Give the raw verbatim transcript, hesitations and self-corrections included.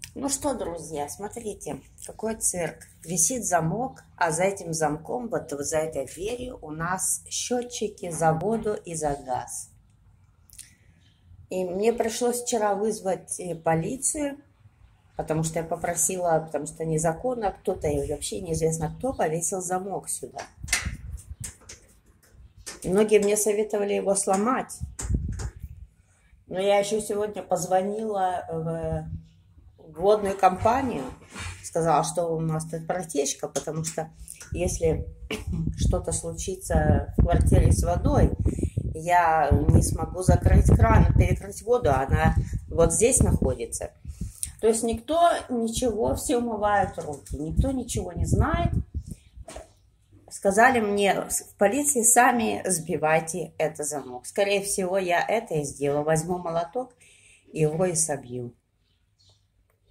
Ну что, друзья, смотрите, какой цирк. Висит замок, а за этим замком, вот за этой дверью у нас счетчики за воду и за газ. И мне пришлось вчера вызвать полицию, потому что я попросила, потому что незаконно кто-то, и вообще неизвестно кто, повесил замок сюда. И многие мне советовали его сломать. Но я еще сегодня позвонила в водную компанию, сказала, что у нас тут протечка, потому что если что-то случится в квартире с водой, я не смогу закрыть кран, перекрыть воду, она вот здесь находится. То есть никто ничего, все умывают руки, никто ничего не знает. Сказали мне в полиции: сами сбивайте этот замок. Скорее всего, я это и сделаю. Возьму молоток и его и собью.